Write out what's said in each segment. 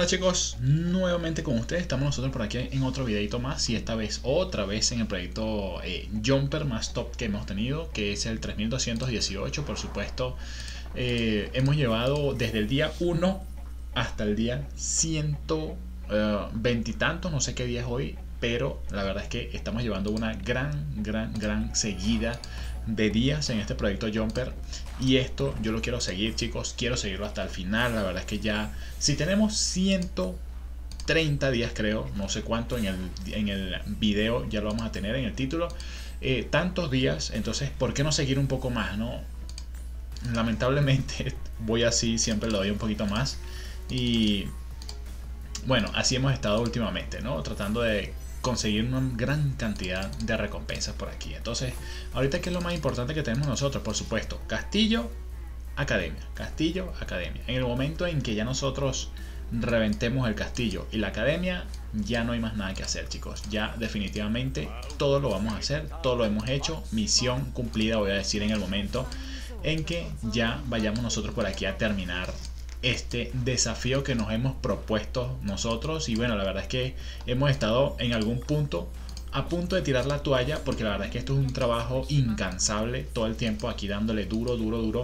chicos, nuevamente con ustedes, estamos nosotros por aquí en otro videito más y esta vez otra vez en el proyecto Jumper más top que hemos tenido, que es el 3218. Por supuesto, hemos llevado desde el día 1 hasta el día 120 y tantos, no sé qué día es hoy, pero la verdad es que estamos llevando una gran seguida de días en este proyecto Jumper, y esto yo lo quiero seguir, chicos, quiero seguirlo hasta el final. La verdad es que ya, si tenemos 130 días, creo, no sé cuánto, en el video ya lo vamos a tener en el título, tantos días, entonces ¿por qué no seguir un poco más, no? Lamentablemente voy así, siempre lo doy un poquito más, y bueno, así hemos estado últimamente, ¿no? Tratando de conseguir una gran cantidad de recompensas por aquí. Entonces, ahorita, ¿qué es lo más importante que tenemos nosotros? Por supuesto, castillo, academia. Castillo, academia. En el momento en que ya nosotros reventemos el castillo y la academia, ya no hay más nada que hacer, chicos. Ya definitivamente todo lo vamos a hacer, todo lo hemos hecho. Misión cumplida, voy a decir, en el momento en que ya vayamos nosotros por aquí a terminar este desafío que nos hemos propuesto nosotros. Y bueno, la verdad es que hemos estado en algún punto a punto de tirar la toalla, porque la verdad es que esto es un trabajo incansable, todo el tiempo aquí dándole duro.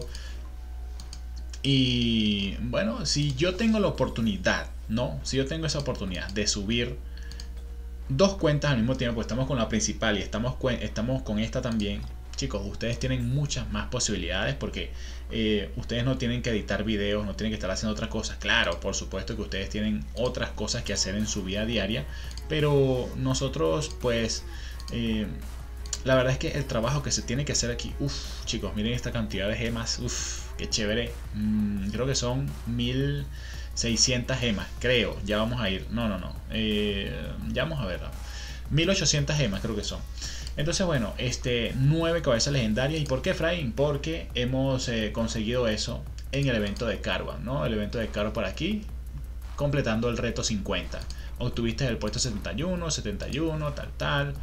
Y bueno, si yo tengo la oportunidad, ¿no? Si yo tengo esa oportunidad de subir dos cuentas al mismo tiempo, estamos con la principal y estamos con esta también, chicos, ustedes tienen muchas más posibilidades, porque ustedes no tienen que editar videos, no tienen que estar haciendo otras cosas. Claro, por supuesto que ustedes tienen otras cosas que hacer en su vida diaria, pero nosotros pues la verdad es que el trabajo que se tiene que hacer aquí, chicos, miren esta cantidad de gemas, qué chévere. Creo que son 1600 gemas, creo. Ya vamos a ir, no, ya vamos a ver, 1800 gemas creo que son. Entonces, bueno, 9 cabezas legendarias. ¿Y por qué, Efraín? Porque hemos conseguido eso en el evento de Caravan, ¿no? El evento de Caravan por aquí, completando el reto 50. Obtuviste el puesto 71, tal.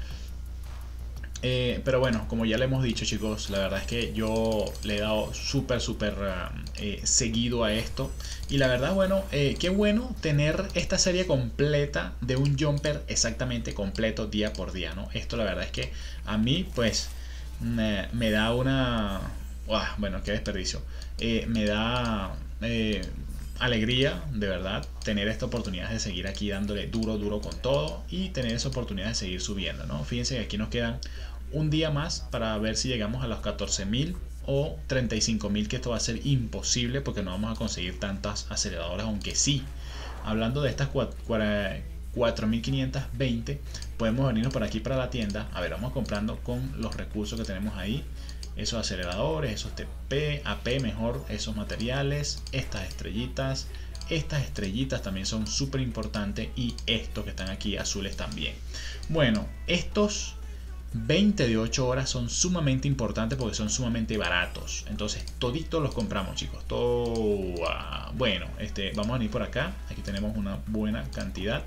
Pero bueno, como ya le hemos dicho, chicos, la verdad es que yo le he dado súper seguido a esto. Y la verdad, bueno, qué bueno tener esta serie completa de un Jumper exactamente completo día por día, ¿no? Esto la verdad es que a mí pues me da una... bueno, qué desperdicio. Me da alegría, de verdad, tener esta oportunidad de seguir aquí dándole duro con todo, y tener esa oportunidad de seguir subiendo, ¿no? Fíjense que aquí nos quedan un día más para ver si llegamos a los 14.000 o 35.000, que esto va a ser imposible porque no vamos a conseguir tantas aceleradoras, aunque sí, hablando de estas 4.520, podemos venirnos por aquí para la tienda. A ver, vamos comprando con los recursos que tenemos ahí, esos aceleradores, esos TP, AP mejor, esos materiales, estas estrellitas también son súper importantes, y estos que están aquí azules también. Bueno, estos 20 de 8 horas son sumamente importantes porque son sumamente baratos, entonces toditos los compramos, chicos, todo. Bueno, vamos a venir por acá, aquí tenemos una buena cantidad.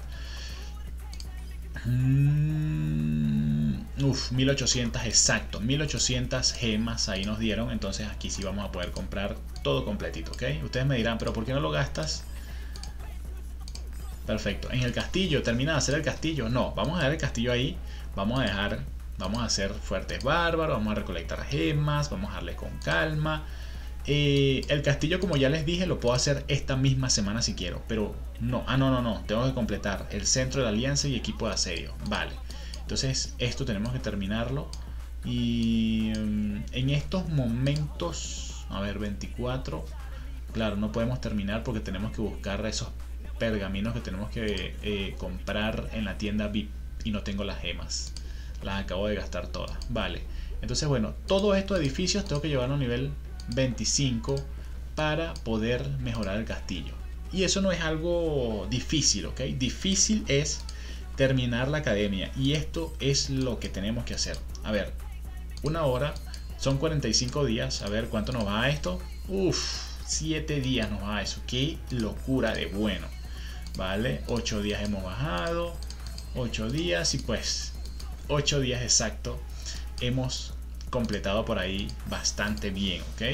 1800, exacto, 1800 gemas ahí nos dieron. Entonces aquí sí vamos a poder comprar todo completito, ¿ok? Ustedes me dirán, pero ¿por qué no lo gastas? Perfecto, en el castillo, termina de hacer el castillo. No, vamos a dejar el castillo ahí, vamos a hacer fuertes bárbaros, vamos a recolectar gemas, vamos a darle con calma. El castillo, como ya les dije, lo puedo hacer esta misma semana si quiero, pero no, tengo que completar el centro de la alianza y equipo de asedio, vale. Entonces esto tenemos que terminarlo, y en estos momentos, a ver, 24, claro, no podemos terminar porque tenemos que buscar esos pergaminos que tenemos que comprar en la tienda VIP, y no tengo las gemas, las acabo de gastar todas, vale. Entonces, bueno, todos estos edificios tengo que llevarlo a nivel 25 para poder mejorar el castillo, y eso no es algo difícil, ¿ok? Difícil es terminar la academia, y esto es lo que tenemos que hacer. A ver, una hora son 45 días, a ver cuánto nos va a esto. 7 días nos va a eso, qué locura de bueno, vale. 8 días hemos bajado, 8 días, y pues 8 días exacto hemos completado por ahí bastante bien, ¿ok?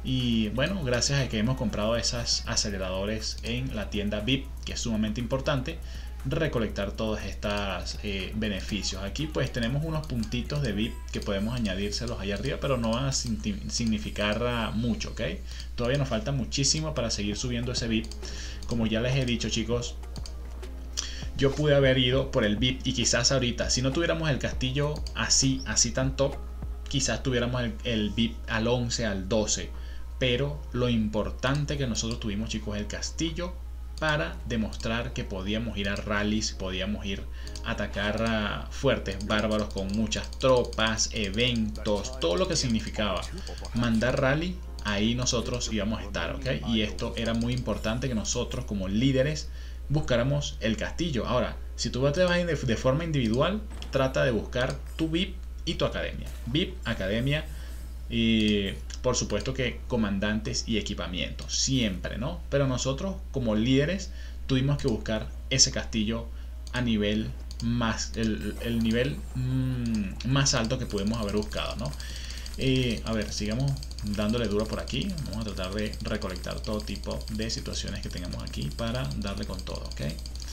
Y bueno, gracias a que hemos comprado esos aceleradores en la tienda VIP, que es sumamente importante recolectar todos estos beneficios. Aquí pues tenemos unos puntitos de VIP que podemos añadírselos ahí arriba, pero no van a significar mucho, ¿ok? Todavía nos falta muchísimo para seguir subiendo ese VIP. Como ya les he dicho, chicos, yo pude haber ido por el VIP y quizás ahorita, si no tuviéramos el castillo así tan top, quizás tuviéramos el VIP al 11, al 12. Pero lo importante que nosotros tuvimos, chicos, es el castillo para demostrar que podíamos ir a rallies, podíamos ir a atacar a fuertes bárbaros con muchas tropas, eventos, todo lo que significaba mandar rally. Ahí nosotros íbamos a estar, ¿ok? Y esto era muy importante que nosotros como líderes buscáramos el castillo. Ahora, si tú te vas de forma individual, trata de buscar tu VIP y tu academia. VIP, academia y por supuesto que comandantes y equipamiento, siempre, ¿no? Pero nosotros como líderes tuvimos que buscar ese castillo a nivel más, el nivel más alto que pudimos haber buscado, ¿no? A ver, sigamos dándole duro por aquí. Vamos a tratar de recolectar todo tipo de situaciones que tengamos aquí para darle con todo, ¿ok?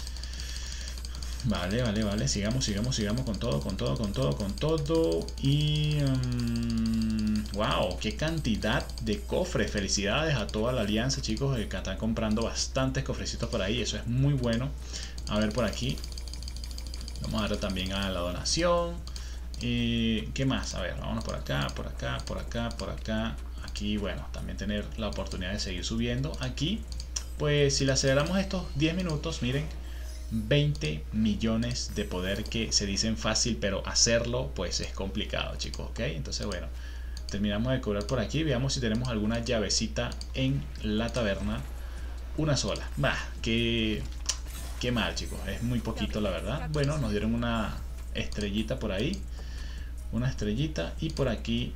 Vale, sigamos con todo. Y wow, qué cantidad de cofres. Felicidades a toda la alianza, chicos, que están comprando bastantes cofrecitos por ahí. Eso es muy bueno. A ver por aquí. Vamos a darle también a la donación. ¿Qué más? A ver, vámonos por acá. Aquí, bueno, también tener la oportunidad de seguir subiendo. Aquí, pues si le aceleramos estos 10 minutos, miren, 20 millones de poder, que se dicen fácil, pero hacerlo pues es complicado, chicos, ¿ok? Entonces, bueno, terminamos de cobrar por aquí. Veamos si tenemos alguna llavecita en la taberna. Una sola. Bah, qué mal, chicos. Es muy poquito, la verdad. Bueno, nos dieron una estrellita por ahí. Una estrellita. Y por aquí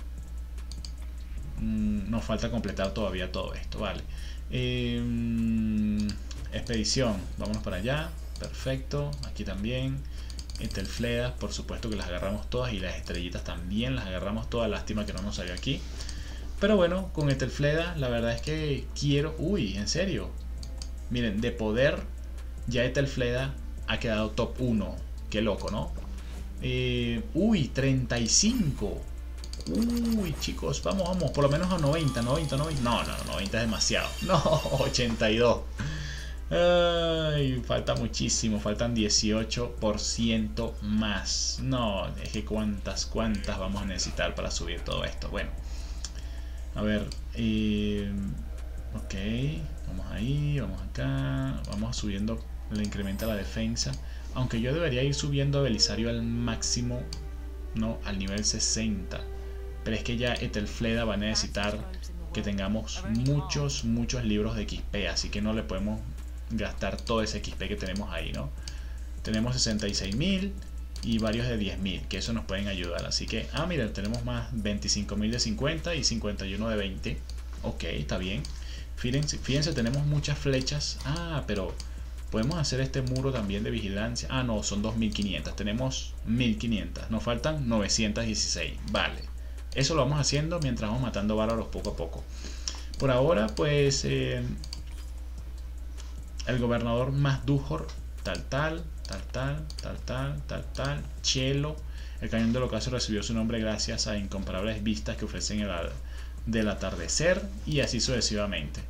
nos falta completar todavía todo esto, vale. Expedición, vámonos para allá. Perfecto, aquí también. Etelfledas, por supuesto que las agarramos todas. Y las estrellitas también las agarramos todas. Lástima que no nos salió aquí. Pero bueno, con Etelfleda la verdad es que quiero... Uy, en serio. Miren, de poder ya Etelfleda ha quedado top 1. Qué loco, ¿no? Uy, 35. Uy, chicos, vamos, por lo menos a 90. No, 90 es demasiado. No, 82. Ay, falta muchísimo, faltan 18% más. No, es que cuántas vamos a necesitar para subir todo esto. Bueno, a ver, ok, vamos ahí, vamos acá, vamos subiendo, le incrementa la defensa. Aunque yo debería ir subiendo a Belisario al máximo, no, al nivel 60. Pero es que ya Etelfleda va a necesitar que tengamos muchos libros de XP, así que no le podemos gastar todo ese XP que tenemos ahí, ¿no? Tenemos 66.000 y varios de 10.000, que eso nos pueden ayudar. Así que, miren, tenemos más 25.000 de 50 y 51 de 20. Ok, está bien. Fíjense, tenemos muchas flechas. Pero podemos hacer este muro también de vigilancia. No, son 2.500. Tenemos 1.500. Nos faltan 916. Vale. Eso lo vamos haciendo mientras vamos matando bárbaros poco a poco. Por ahora, pues... el gobernador Masdujor, tal, Chelo. El cañón del ocaso recibió su nombre gracias a incomparables vistas que ofrecen del atardecer, y así sucesivamente.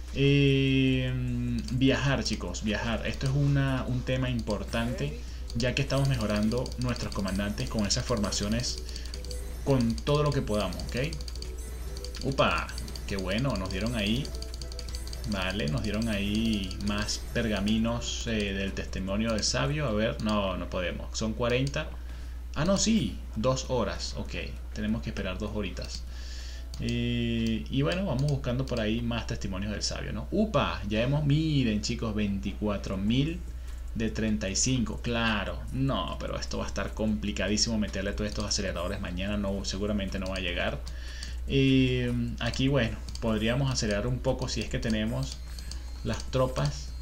Viajar, chicos, viajar. Esto es un tema importante, ya que estamos mejorando nuestros comandantes con esas formaciones, con todo lo que podamos, ¿ok? Upa, qué bueno, nos dieron ahí. Vale, nos dieron ahí más pergaminos del testimonio del sabio. A ver, no podemos. Son 40. No, sí, 2 horas. Ok, tenemos que esperar 2 horitas. Y bueno, vamos buscando por ahí más testimonios del sabio, ¿no? ¡Upa! Ya hemos, miren, chicos, 24.000 de 35. Claro, no, pero esto va a estar complicadísimo meterle todos estos aceleradores mañana. No, seguramente no va a llegar. Aquí, bueno, podríamos acelerar un poco si es que tenemos las tropas.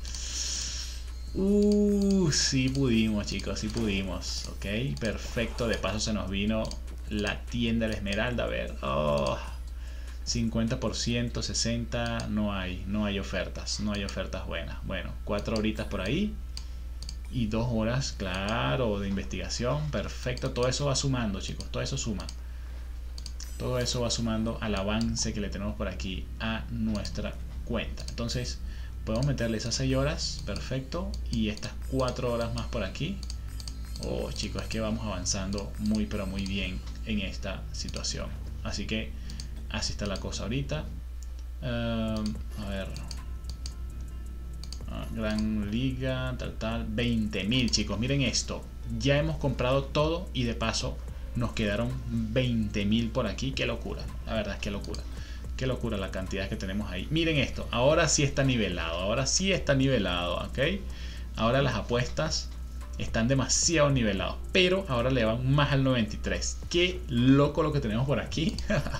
Sí pudimos, chicos, sí pudimos. Ok, perfecto. De paso se nos vino la tienda de la Esmeralda. A ver, 50%, 60%, no hay ofertas, no hay ofertas buenas. Bueno, 4 horitas por ahí y 2 horas, claro, de investigación, perfecto. Todo eso va sumando, chicos, todo eso suma. Todo eso va sumando al avance que le tenemos por aquí a nuestra cuenta. Entonces podemos meterle esas 6 horas, perfecto, y estas 4 horas más por aquí. Oh, chicos, es que vamos avanzando muy pero muy bien en esta situación. Así que así está la cosa ahorita. A ver, Gran Liga, tal, 20.000, chicos. Miren esto, ya hemos comprado todo y de paso nos quedaron 20.000 por aquí. Qué locura, la verdad es que locura. Qué locura la cantidad que tenemos ahí. Miren esto, ahora sí está nivelado. Ahora sí está nivelado, ¿ok? Ahora las apuestas están demasiado nivelados, pero ahora le van más al 93. Qué loco lo que tenemos por aquí.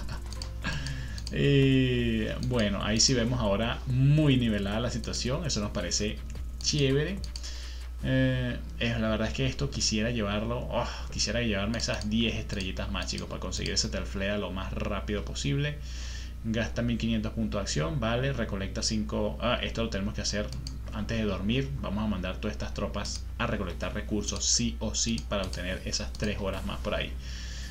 Bueno, ahí sí vemos ahora muy nivelada la situación. Eso nos parece chévere. La verdad es que esto quisiera llevarlo, quisiera llevarme esas 10 estrellitas más, chicos, para conseguir ese Telflea lo más rápido posible. Gasta 1500 puntos de acción, vale, recolecta 5. Esto lo tenemos que hacer antes de dormir. Vamos a mandar todas estas tropas a recolectar recursos sí o sí para obtener esas 3 horas más por ahí.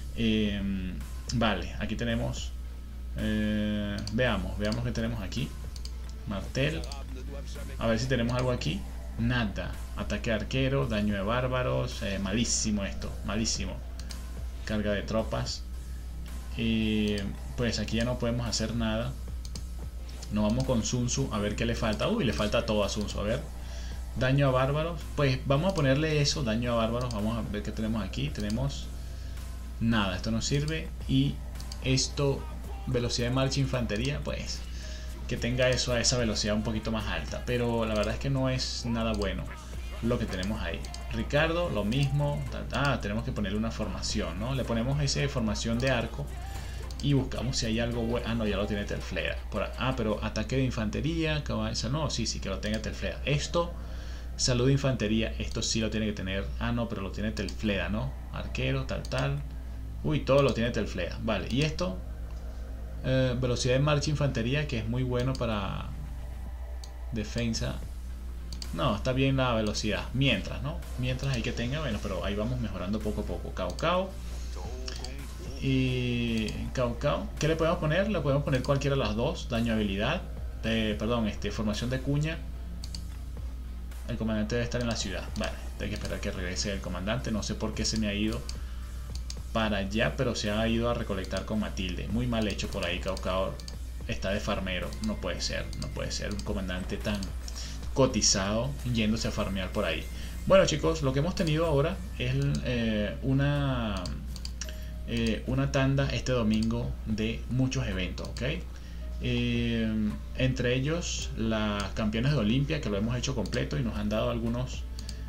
Vale, aquí tenemos, veamos que tenemos aquí. Martel, a ver si tenemos algo aquí. Nada, ataque de arquero, daño de bárbaros, malísimo esto, malísimo. Carga de tropas. Pues aquí ya no podemos hacer nada. Nos vamos con Sun Tzu a ver qué le falta. Uy, le falta todo a Sun Tzu. A ver, daño a bárbaros. Pues vamos a ponerle eso, daño a bárbaros. Vamos a ver qué tenemos aquí. Tenemos nada, esto no sirve. Y esto, velocidad de marcha infantería, pues que tenga eso a esa velocidad un poquito más alta. Pero la verdad es que no es nada bueno lo que tenemos ahí. Ricardo, lo mismo. Tenemos que ponerle una formación, ¿no? Le ponemos esa formación de arco y buscamos si hay algo bueno. No, ya lo tiene Telflea. Pero ataque de infantería, caballo. No, sí, que lo tenga Telflea. Esto, salud de infantería, esto sí lo tiene que tener. No, pero lo tiene Telflea, ¿no? Arquero, tal. Uy, todo lo tiene Telflea. Vale, y esto, velocidad de marcha infantería, que es muy bueno para defensa. No, está bien la velocidad. Mientras hay que tenga, bueno, pero ahí vamos mejorando poco a poco. Cao. Y Cao. ¿Qué le podemos poner? Le podemos poner cualquiera de las dos. Daño habilidad. Formación de cuña. El comandante debe estar en la ciudad. Vale, hay que esperar que regrese el comandante. No sé por qué se me ha ido para allá, pero se ha ido a recolectar con Matilde. Muy mal hecho por ahí. Cao está de farmero. No puede ser un comandante tan cotizado yéndose a farmear por ahí. Bueno, chicos, lo que hemos tenido ahora es una tanda este domingo de muchos eventos, ¿ok? Entre ellos las campeones de Olimpia, que lo hemos hecho completo y nos han dado algunos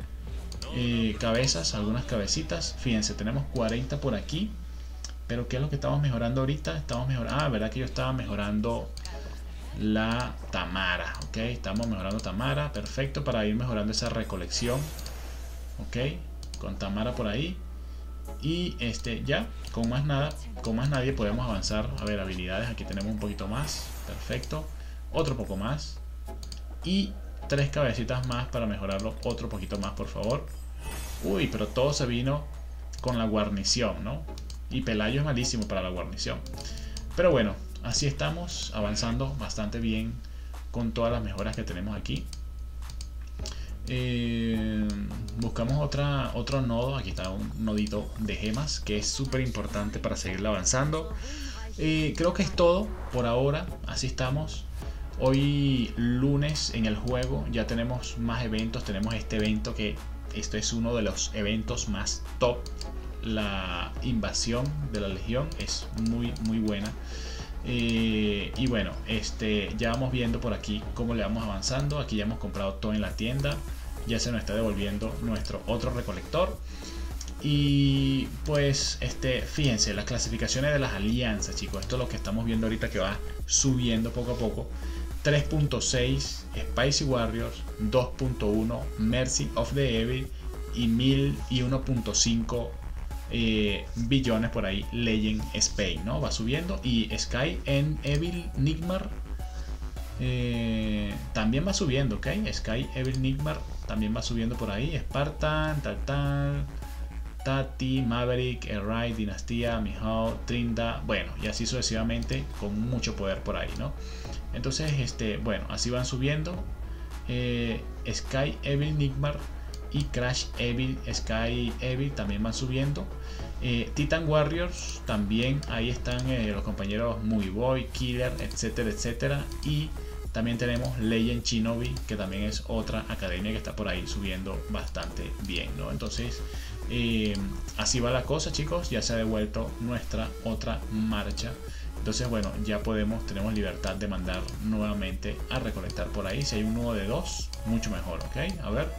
algunas cabecitas. Fíjense, tenemos 40 por aquí. Pero ¿qué es lo que estamos mejorando ahorita? Estamos mejorando, verdad que yo estaba mejorando la Tamara, ok, estamos mejorando Tamara, perfecto, para ir mejorando esa recolección, ok, con Tamara por ahí. Y ya, con más nadie podemos avanzar. A ver, habilidades, aquí tenemos un poquito más, perfecto, otro poco más y 3 cabecitas más para mejorarlo otro poquito más, por favor. Uy, pero todo se vino con la guarnición, ¿no? Y Pelayo es malísimo para la guarnición, pero bueno, así estamos avanzando bastante bien con todas las mejoras que tenemos aquí. Buscamos otro nodo. Aquí está un nodito de gemas que es súper importante para seguir avanzando. Creo que es todo por ahora. Así estamos. Hoy lunes en el juego ya tenemos más eventos. Tenemos este evento que esto es uno de los eventos más top. La invasión de la legión es muy buena. Y bueno, ya vamos viendo por aquí cómo le vamos avanzando. Aquí ya hemos comprado todo en la tienda. Ya se nos está devolviendo nuestro otro recolector. Y pues fíjense las clasificaciones de las alianzas, chicos. Esto es lo que estamos viendo ahorita, que va subiendo poco a poco. 3.6 Spicy Warriors, 2.1 Mercy of the Evil y 1000 y 1.5 billones por ahí. Legend Spain, ¿no? Va subiendo. Y Sky en Evil Nightmare también va subiendo, ¿ok? Sky Evil Nightmare también va subiendo por ahí. Spartan, tal, Tati, Maverick, Errai, Dinastía, Mihao, Trinda, bueno, y así sucesivamente, con mucho poder por ahí, ¿no? Entonces, bueno, así van subiendo. Sky Evil Nightmare y Crash Evil, Sky Evil también van subiendo. Titan Warriors también, ahí están los compañeros Muy Boy, Killer, etcétera, etcétera. Y también tenemos Legend Shinobi, que también es otra academia que está por ahí subiendo bastante bien, ¿no? Entonces, así va la cosa, chicos. Ya se ha devuelto nuestra otra marcha. Entonces, bueno, ya tenemos libertad de mandar nuevamente a recolectar por ahí. Si hay un nuevo de 2, mucho mejor, ¿ok? A ver.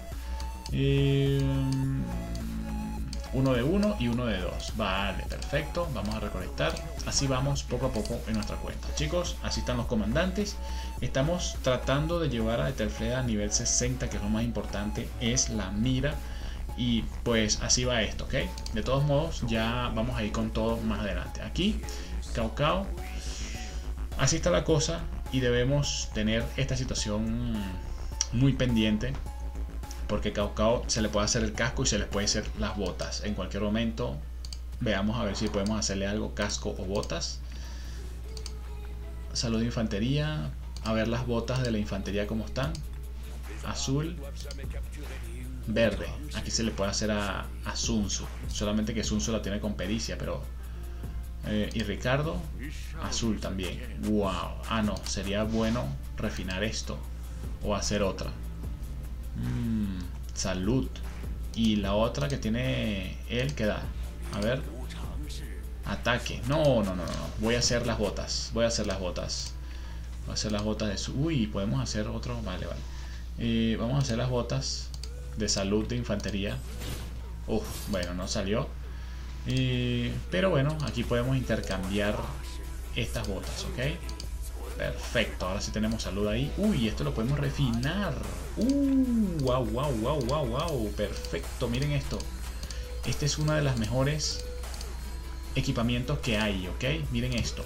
Uno de 1 y uno de 2. Vale, perfecto. Vamos a recolectar. Así vamos poco a poco en nuestra cuenta. Chicos, así están los comandantes. Estamos tratando de llevar a Ethelflaed a nivel 60, que es lo más importante, es la mira. Y pues así va esto, ¿ok? De todos modos, ya vamos a ir con todo más adelante. Aquí, Cao Cao. Así está la cosa y debemos tener esta situación muy pendiente. Porque Cao Cao se le puede hacer el casco y se les puede hacer las botas. En cualquier momento, veamos a ver si podemos hacerle algo, casco o botas. Salud de infantería. A ver las botas de la infantería cómo están. Azul. Verde. Aquí se le puede hacer a Sun Tzu. Solamente que Sun Tzu la tiene con pericia, pero... y Ricardo. Azul también. Wow. Ah, no. Sería bueno refinar esto. O hacer otra. Salud. Y la otra que tiene él, ¿qué da? A ver. Ataque. No. Voy a hacer las botas. Voy a hacer las botas de su... Uy, podemos hacer otro. Vale. Vamos a hacer las botas de salud de infantería. Bueno, no salió. Pero bueno, aquí podemos intercambiar estas botas, ¿ok? Perfecto, ahora sí tenemos salud ahí. Uy, esto lo podemos refinar. Wow. Perfecto, miren esto. Este es uno de los mejores equipamientos que hay, ¿ok? Miren esto.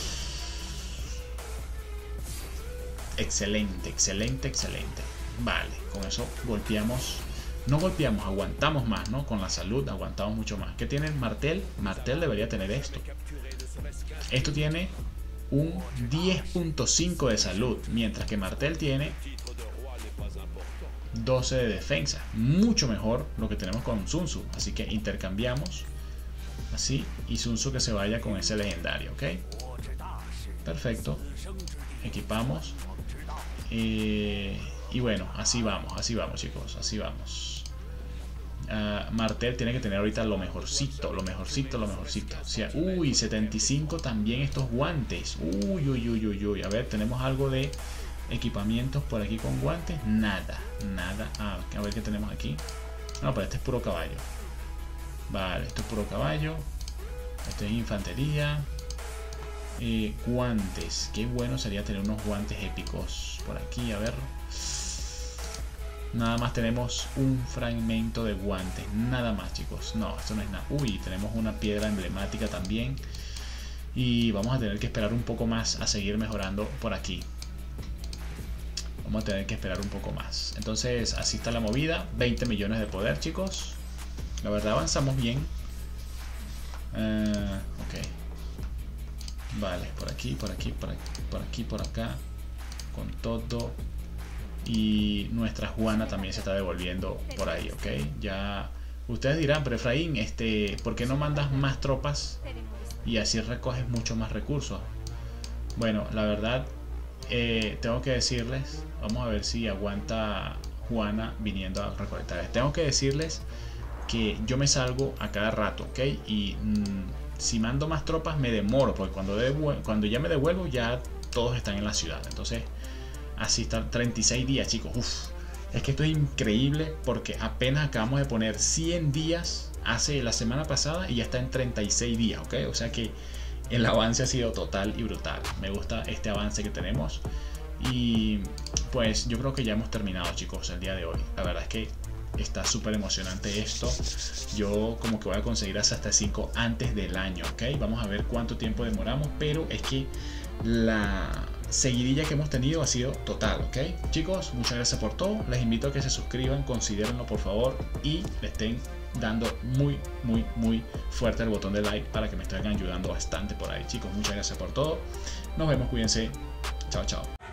Excelente. Vale, con eso golpeamos. No golpeamos, aguantamos más, ¿no? Con la salud aguantamos mucho más. ¿Qué tiene el Martel? Martel debería tener esto. Esto tiene un 10.5 de salud, mientras que Martel tiene 12 de defensa. Mucho mejor lo que tenemos con Sun Tzu. Así que intercambiamos. Así. Y Sun Tzu que se vaya con ese legendario, ¿ok? Perfecto. Equipamos. Y bueno, así vamos, chicos. Así vamos. Martel tiene que tener ahorita lo mejorcito. O sea, uy, 75 también estos guantes. Uy. A ver, tenemos algo de equipamientos por aquí con guantes. Nada. A ver qué tenemos aquí. No, pero este es puro caballo. Vale, esto es puro caballo. Esto es infantería. Guantes. Qué bueno sería tener unos guantes épicos por aquí. A ver. Nada más tenemos un fragmento de guantes. Nada más, chicos. No, esto no es nada. Uy, tenemos una piedra emblemática también. Y vamos a tener que esperar un poco más a seguir mejorando por aquí. Vamos a tener que esperar un poco más. Entonces, así está la movida. 20 millones de poder, chicos. La verdad, avanzamos bien. Ok. Vale, por aquí, por acá. Con todo. Y nuestra Juana también se está devolviendo por ahí, ok. Ya ustedes dirán, pero Efraín, ¿por qué no mandas más tropas y así recoges mucho más recursos? Bueno, la verdad, tengo que decirles, vamos a ver si aguanta Juana viniendo a recolectar. Tengo que decirles que yo me salgo a cada rato, ok. Y si mando más tropas me demoro, porque cuando ya me devuelvo ya todos están en la ciudad. Entonces así está, 36 días, chicos. Es que esto es increíble porque apenas acabamos de poner 100 días hace la semana pasada y ya está en 36 días, ¿ok? O sea que el avance ha sido total y brutal. Me gusta este avance que tenemos. Y pues yo creo que ya hemos terminado, chicos, el día de hoy. La verdad es que está súper emocionante esto. Yo como que voy a conseguir hasta 5 antes del año, ¿ok? Vamos a ver cuánto tiempo demoramos, pero es que la seguidilla que hemos tenido ha sido total, ¿ok? Chicos, muchas gracias por todo. Les invito a que se suscriban, considérenlo por favor y le estén dando muy fuerte el botón de like para que me estén ayudando bastante por ahí. Chicos, muchas gracias por todo. Nos vemos, cuídense. Chao, chao.